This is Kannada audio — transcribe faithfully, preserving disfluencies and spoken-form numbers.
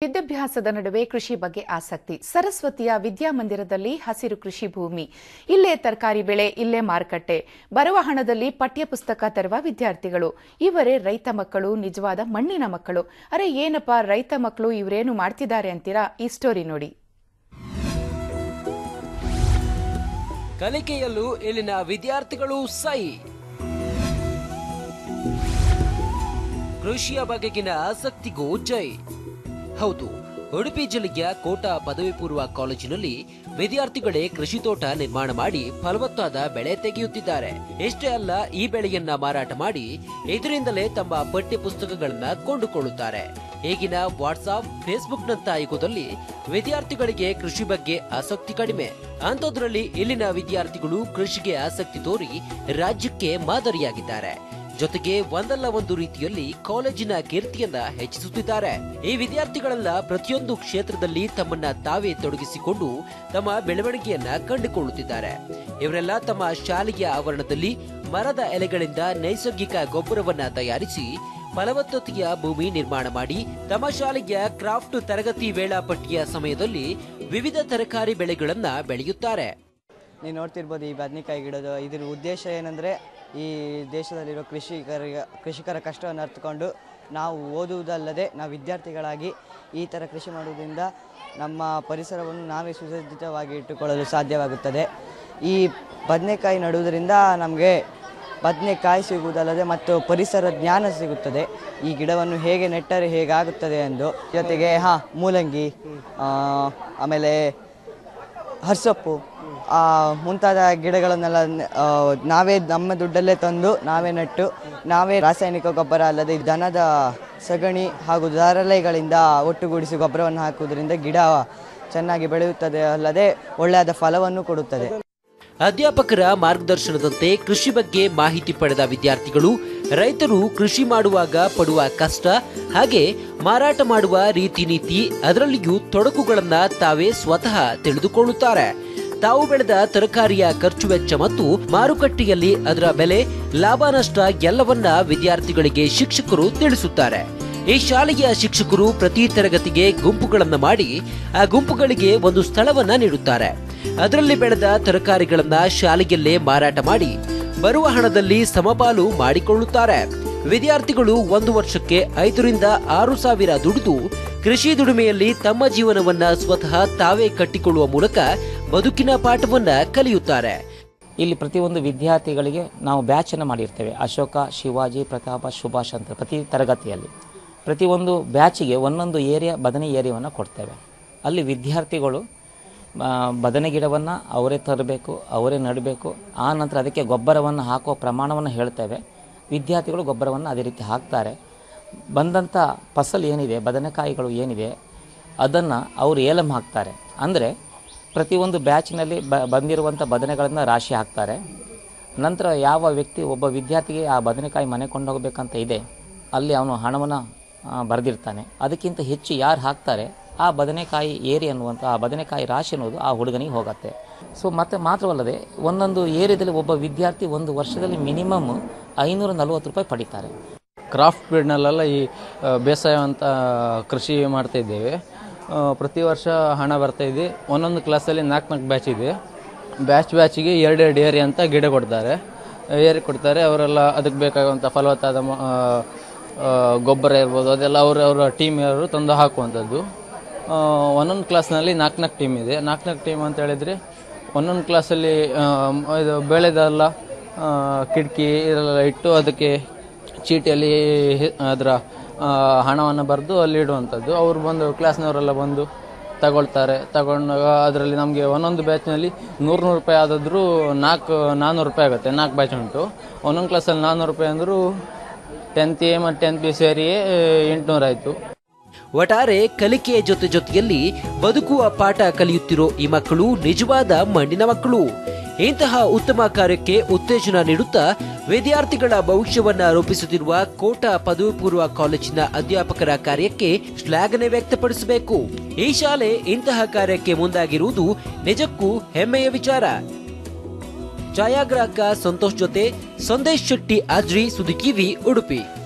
ವಿದ್ಯಾಭ್ಯಾಸದ ನಡುವೆ ಕೃಷಿ ಬಗ್ಗೆ ಆಸಕ್ತಿ. ಸರಸ್ವತಿಯ ವಿದ್ಯಾಮಂದಿರದಲ್ಲಿ ಹಸಿರು ಕೃಷಿ ಭೂಮಿ, ಇಲ್ಲೇ ತರಕಾರಿ ಬೆಳೆ, ಇಲ್ಲೇ ಮಾರುಕಟ್ಟೆ. ಬರುವ ಹಣದಲ್ಲಿ ಪಠ್ಯಪುಸ್ತಕ ತರುವ ವಿದ್ಯಾರ್ಥಿಗಳು. ಇವರೇ ರೈತ ಮಕ್ಕಳು, ನಿಜವಾದ ಮಣ್ಣಿನ ಮಕ್ಕಳು. ಅರೆ ಏನಪ್ಪ ರೈತ ಮಕ್ಕಳು, ಇವರೇನು ಮಾಡ್ತಿದ್ದಾರೆ ಅಂತೀರಾ? ಈ ಸ್ಟೋರಿ ನೋಡಿ. ಕಲಿಕೆಯಲ್ಲೂ ಇಲ್ಲಿನ ವಿದ್ಯಾರ್ಥಿಗಳು ಸೈ. ಕೃಷಿಯ ಬಗೆಗಿನ ಆಸಕ್ತಿಗೂ ಜೈ. ಹೌದು, ಉಡುಪಿ ಜಿಲ್ಲೆಯ ಕೋಟಾ ಪದವಿ ಪೂರ್ವ ಕಾಲೇಜಿನಲ್ಲಿ ವಿದ್ಯಾರ್ಥಿಗಳೇ ಕೃಷಿ ತೋಟ ನಿರ್ಮಾಣ ಮಾಡಿ ಫಲವತ್ತಾದ ಬೆಳೆ ತೆಗೆಯುತ್ತಿದ್ದಾರೆ. ಇಷ್ಟೇ ಅಲ್ಲ, ಈ ಬೆಳೆಯನ್ನ ಮಾರಾಟ ಮಾಡಿ ಇದರಿಂದಲೇ ತಮ್ಮ ಪಠ್ಯ ಪುಸ್ತಕಗಳನ್ನ ಕೊಂಡುಕೊಳ್ಳುತ್ತಾರೆ. ಈಗಿನ ವಾಟ್ಸ್ಆಪ್, ಫೇಸ್ಬುಕ್ ನಂತ ಯುಗದಲ್ಲಿ ವಿದ್ಯಾರ್ಥಿಗಳಿಗೆ ಕೃಷಿ ಬಗ್ಗೆ ಆಸಕ್ತಿ ಕಡಿಮೆ. ಅಂಥದ್ರಲ್ಲಿ ಇಲ್ಲಿನ ವಿದ್ಯಾರ್ಥಿಗಳು ಕೃಷಿಗೆ ಆಸಕ್ತಿ ತೋರಿ ರಾಜ್ಯಕ್ಕೆ ಮಾದರಿಯಾಗಿದ್ದಾರೆ. ಜೊತೆಗೆ ಒಂದಲ್ಲ ಒಂದು ರೀತಿಯಲ್ಲಿ ಕಾಲೇಜಿನ ಕೀರ್ತಿಯನ್ನ ಹೆಚ್ಚಿಸುತ್ತಿದ್ದಾರೆ. ಈ ವಿದ್ಯಾರ್ಥಿಗಳೆಲ್ಲ ಪ್ರತಿಯೊಂದು ಕ್ಷೇತ್ರದಲ್ಲಿ ತಮ್ಮನ್ನ ತಾವೇ ತೊಡಗಿಸಿಕೊಂಡು ತಮ್ಮ ಬೆಳವಣಿಗೆಯನ್ನ ಕಂಡುಕೊಳ್ಳುತ್ತಿದ್ದಾರೆ. ಇವರೆಲ್ಲ ತಮ್ಮ ಶಾಲೆಯ ಆವರಣದಲ್ಲಿ ಮರದ ಎಲೆಗಳಿಂದ ನೈಸರ್ಗಿಕ ಗೊಬ್ಬರವನ್ನ ತಯಾರಿಸಿ ಫಲವತ್ತತೆಯ ಭೂಮಿ ನಿರ್ಮಾಣ ಮಾಡಿ ತಮ್ಮ ಶಾಲೆಯ ಕ್ರಾಫ್ಟ್ ತರಗತಿ ವೇಳಾಪಟ್ಟಿಯ ಸಮಯದಲ್ಲಿ ವಿವಿಧ ತರಕಾರಿ ಬೆಳೆಗಳನ್ನ ಬೆಳೆಯುತ್ತಾರೆ. ನೀವು ನೋಡ್ತಿರ್ಬೋದು ಈ ಬದನೆಕಾಯಿ ಗಿಡದ ಇದರ ಉದ್ದೇಶ ಏನಂದರೆ, ಈ ದೇಶದಲ್ಲಿರೋ ಕೃಷಿಕರ ಕೃಷಿಕರ ಕಷ್ಟವನ್ನು ಅರ್ಥಕೊಂಡು ನಾವು ಓದುವುದಲ್ಲದೆ ನಾವು ವಿದ್ಯಾರ್ಥಿಗಳಾಗಿ ಈ ಥರ ಕೃಷಿ ಮಾಡುವುದರಿಂದ ನಮ್ಮ ಪರಿಸರವನ್ನು ನಾವೇ ಸುಸಜ್ಜಿತವಾಗಿ ಇಟ್ಟುಕೊಳ್ಳಲು ಸಾಧ್ಯವಾಗುತ್ತದೆ. ಈ ಬದನೆಕಾಯಿ ನಡುವುದರಿಂದ ನಮಗೆ ಬದನೆಕಾಯಿ ಸಿಗುವುದಲ್ಲದೆ ಮತ್ತು ಪರಿಸರ ಜ್ಞಾನ ಸಿಗುತ್ತದೆ. ಈ ಗಿಡವನ್ನು ಹೇಗೆ ನೆಟ್ಟರೆ ಹೇಗಾಗುತ್ತದೆ ಎಂದು. ಜೊತೆಗೆ ಹಾಂ ಮೂಲಂಗಿ, ಆಮೇಲೆ ಹರ್ಸೊಪ್ಪು ಮುಂತಾದ ಗಿಡಗಳನ್ನೆಲ್ಲ ನಾವೇ ನಮ್ಮ ದುಡ್ಡಲ್ಲೇ ತಂದು ನಾವೇ ನೆಟ್ಟು ನಾವೇ ರಾಸಾಯನಿಕ ಗೊಬ್ಬರ ಅಲ್ಲದೆ ದನದ ಸಗಣಿ ಹಾಗೂ ದಾರಲೆಗಳಿಂದ ಒಟ್ಟುಗೂಡಿಸಿ ಗೊಬ್ಬರವನ್ನು ಹಾಕುವುದರಿಂದ ಗಿಡ ಚೆನ್ನಾಗಿ ಬೆಳೆಯುತ್ತದೆ, ಅಲ್ಲದೆ ಒಳ್ಳೆಯದ ಫಲವನ್ನು ಕೊಡುತ್ತದೆ. ಅಧ್ಯಾಪಕರ ಮಾರ್ಗದರ್ಶನದಂತೆ ಕೃಷಿ ಬಗ್ಗೆ ಮಾಹಿತಿ ಪಡೆದ ವಿದ್ಯಾರ್ಥಿಗಳು ರೈತರು ಕೃಷಿ ಮಾಡುವಾಗ ಪಡುವ ಕಷ್ಟ, ಹಾಗೆ ಮಾರಾಟ ಮಾಡುವ ರೀತಿ ನೀತಿ, ಅದರಲ್ಲಿಯೂ ತೊಡಕುಗಳನ್ನ ತಾವೇ ಸ್ವತಃ ತಿಳಿದುಕೊಳ್ಳುತ್ತಾರೆ. ತಾವು ಬೆಳೆದ ತರಕಾರಿಯ ಖರ್ಚು ವೆಚ್ಚ ಮತ್ತು ಮಾರುಕಟ್ಟೆಯಲ್ಲಿ ಅದರ ಬೆಲೆ, ಲಾಭ ನಷ್ಟ ಎಲ್ಲವನ್ನ ವಿದ್ಯಾರ್ಥಿಗಳಿಗೆ ಶಿಕ್ಷಕರು ತಿಳಿಸುತ್ತಾರೆ. ಈ ಶಾಲೆಯ ಶಿಕ್ಷಕರು ಪ್ರತಿ ತರಗತಿಗೆ ಗುಂಪುಗಳನ್ನ ಮಾಡಿ ಆ ಗುಂಪುಗಳಿಗೆ ಒಂದು ಸ್ಥಳವನ್ನ ನೀಡುತ್ತಾರೆ. ಅದರಲ್ಲಿ ಬೆಳೆದ ತರಕಾರಿಗಳನ್ನ ಶಾಲೆಯಲ್ಲೇ ಮಾರಾಟ ಮಾಡಿ ಬರುವ ಹಣದಲ್ಲಿ ಸಮಪಾಲು ಮಾಡಿಕೊಳ್ಳುತ್ತಾರೆ. ವಿದ್ಯಾರ್ಥಿಗಳು ಒಂದು ವರ್ಷಕ್ಕೆ ಐದರಿಂದ ಆರು ಸಾವಿರ ದುಡಿದು ಕೃಷಿ ದುಡಿಮೆಯಲ್ಲಿ ತಮ್ಮ ಜೀವನವನ್ನ ಸ್ವತಃ ತಾವೇ ಕಟ್ಟಿಕೊಳ್ಳುವ ಮೂಲಕ ಬದುಕಿನ ಪಾಠವನ್ನ ಕಲಿಯುತ್ತಾರೆ. ಇಲ್ಲಿ ಪ್ರತಿಯೊಂದು ವಿದ್ಯಾರ್ಥಿಗಳಿಗೆ ನಾವು ಬ್ಯಾಚ್ ಅನ್ನು ಮಾಡಿರ್ತೇವೆ. ಅಶೋಕ, ಶಿವಾಜಿ, ಪ್ರತಾಪ, ಸುಭಾಷ್ ಅಂತ ಪ್ರತಿ ತರಗತಿಯಲ್ಲಿ ಪ್ರತಿಯೊಂದು ಬ್ಯಾಚಿಗೆ ಒಂದೊಂದು ಏರಿಯಾ ಬದನೆ ಏರಿಯಾವನ್ನು ಕೊಡ್ತೇವೆ. ಅಲ್ಲಿ ವಿದ್ಯಾರ್ಥಿಗಳು ಬದನೆ ಗಿಡವನ್ನು ಅವರೇ ತರಬೇಕು, ಅವರೇ ನೆಡಬೇಕು. ಆ ನಂತರ ಅದಕ್ಕೆ ಗೊಬ್ಬರವನ್ನು ಹಾಕುವ ಪ್ರಮಾಣವನ್ನು ಹೇಳ್ತೇವೆ. ವಿದ್ಯಾರ್ಥಿಗಳು ಗೊಬ್ಬರವನ್ನು ಅದೇ ರೀತಿ ಹಾಕ್ತಾರೆ. ಬಂದಂಥ ಫಸಲು ಏನಿದೆ, ಬದನೆಕಾಯಿಗಳು ಏನಿದೆ, ಅದನ್ನು ಅವರು ಏಲಂ ಹಾಕ್ತಾರೆ. ಅಂದರೆ ಪ್ರತಿಯೊಂದು ಬ್ಯಾಚಿನಲ್ಲಿ ಬ ಬಂದಿರುವಂಥ ಬದನೆಗಳನ್ನು ರಾಶಿ ಹಾಕ್ತಾರೆ. ನಂತರ ಯಾವ ವ್ಯಕ್ತಿ ಒಬ್ಬ ವಿದ್ಯಾರ್ಥಿಗೆ ಆ ಬದನೆಕಾಯಿ ಮನೆ ಕೊಂಡು ಹೋಗಬೇಕಂತ ಇದೆ, ಅಲ್ಲಿ ಅವನು ಹಣವನ್ನು ಬರೆದಿರ್ತಾನೆ. ಅದಕ್ಕಿಂತ ಹೆಚ್ಚು ಯಾರು ಹಾಕ್ತಾರೆ ಆ ಬದನೆಕಾಯಿ ಏರಿ ಅನ್ನುವಂಥ ಆ ಬದನೆಕಾಯಿ ರಾಶಿ ಅನ್ನೋದು ಆ ಹುಡುಗನಿಗೆ ಹೋಗುತ್ತೆ. ಸೊ ಮತ್ತು ಮಾತ್ರವಲ್ಲದೆ ಒಂದೊಂದು ಏರಿಯಾದಲ್ಲಿ ಒಬ್ಬ ವಿದ್ಯಾರ್ಥಿ ಒಂದು ವರ್ಷದಲ್ಲಿ ಮಿನಿಮಮ್ ಐನೂರ ನಲವತ್ತು ರೂಪಾಯಿ ಪಡಿತಾರೆ. ಕ್ರಾಫ್ಟ್ ಫೀಲ್ಡ್ನಲ್ಲೆಲ್ಲ ಈ ಬೇಸಾಯ ಅಂತ ಕೃಷಿ ಮಾಡ್ತಾ ಇದ್ದೇವೆ. ಪ್ರತಿ ವರ್ಷ ಹಣ ಬರ್ತಾಯಿದೆ. ಒಂದೊಂದು ಕ್ಲಾಸಲ್ಲಿ ನಾಲ್ಕು ನಾಲ್ಕು ಬ್ಯಾಚ್ ಇದೆ. ಬ್ಯಾಚ್ ಬ್ಯಾಚಿಗೆ ಎರಡೆರಡು ಏರಿ ಅಂತ ಗಿಡ ಕೊಡ್ತಾರೆ, ಏರಿ ಕೊಡ್ತಾರೆ. ಅವರೆಲ್ಲ ಅದಕ್ಕೆ ಬೇಕಾಗುವಂಥ ಫಲವತ್ತಾದ ಗೊಬ್ಬರ ಇರ್ಬೋದು, ಅದೆಲ್ಲ ಅವರು ಅವರ ಟೀಮ್ ಅವರು ತಂದು ಹಾಕುವಂಥದ್ದು. ಒಂದೊಂದು ಕ್ಲಾಸ್ನಲ್ಲಿ ನಾಲ್ಕು ನಾಲ್ಕು ಟೀಮ್ ಇದೆ. ನಾಲ್ಕು ನಾಲ್ಕು ಟೀಮ್ ಅಂತ ಹೇಳಿದರೆ ಒಂದೊಂದು ಕ್ಲಾಸಲ್ಲಿ ಇದು ಬೆಳೆದೆಲ್ಲ ಕಿಟಕಿ ಇದೆಲ್ಲ ಇಟ್ಟು ಅದಕ್ಕೆ ಚೀಟಿಯಲ್ಲಿ ಅದರ ಹಣವನ್ನು ಬರೆದು ಅಲ್ಲಿ ಇಡುವಂಥದ್ದು. ಅವರು ಬಂದು ಕ್ಲಾಸ್ನವರೆಲ್ಲ ಬಂದು ತಗೊಳ್ತಾರೆ. ತಗೊಂಡಾಗ ಅದರಲ್ಲಿ ನಮಗೆ ಒಂದೊಂದು ಬ್ಯಾಚ್ನಲ್ಲಿ ನೂರು ನೂರು ರೂಪಾಯಿ ಆದಾದರೂ ನಾಲ್ಕು ನಾನ್ನೂರು ರೂಪಾಯಿ ಆಗುತ್ತೆ. ನಾಲ್ಕು ಬ್ಯಾಚ್ ಉಂಟು. ಒಂದೊಂದು ಕ್ಲಾಸಲ್ಲಿ ನಾನ್ನೂರು ರೂಪಾಯಿ ಅಂದರೂ ಟೆಂತ್ ಎ ಮತ್ತು ಟೆಂತ್ ಬಿ ಸೇರಿಯೇ ಎಂಟುನೂರಾಯಿತು. ಒಟ್ಟಾರೆ ಕಲಿಕೆಯ ಜೊತೆ ಜೊತೆಯಲ್ಲಿ ಬದುಕುವ ಪಾಠ ಕಲಿಯುತ್ತಿರೋ ಈ ಮಕ್ಕಳು ನಿಜವಾದ ಮಣ್ಣಿನ ಮಕ್ಕಳು. ಇಂತಹ ಉತ್ತಮ ಕಾರ್ಯಕ್ಕೆ ಉತ್ತೇಜನ ನೀಡುತ್ತಾ ವಿದ್ಯಾರ್ಥಿಗಳ ಭವಿಷ್ಯವನ್ನ ರೂಪಿಸುತ್ತಿರುವ ಕೋಟಾ ಪದವಿ ಪೂರ್ವ ಕಾಲೇಜಿನ ಅಧ್ಯಾಪಕರ ಕಾರ್ಯಕ್ಕೆ ಶ್ಲಾಘನೆ ವ್ಯಕ್ತಪಡಿಸಬೇಕು. ಈ ಶಾಲೆ ಇಂತಹ ಕಾರ್ಯಕ್ಕೆ ಮುಂದಾಗಿರುವುದು ನಿಜಕ್ಕೂ ಹೆಮ್ಮೆಯ ವಿಚಾರ. ಛಾಯಾಗ್ರಾಹಕ ಸಂತೋಷ್ ಜೊತೆ ಸಂದೇಶ್ ಶೆಟ್ಟಿ, ಆಜ್ರಿ, ಸುದ್ದಿ ಟಿವಿ, ಉಡುಪಿ.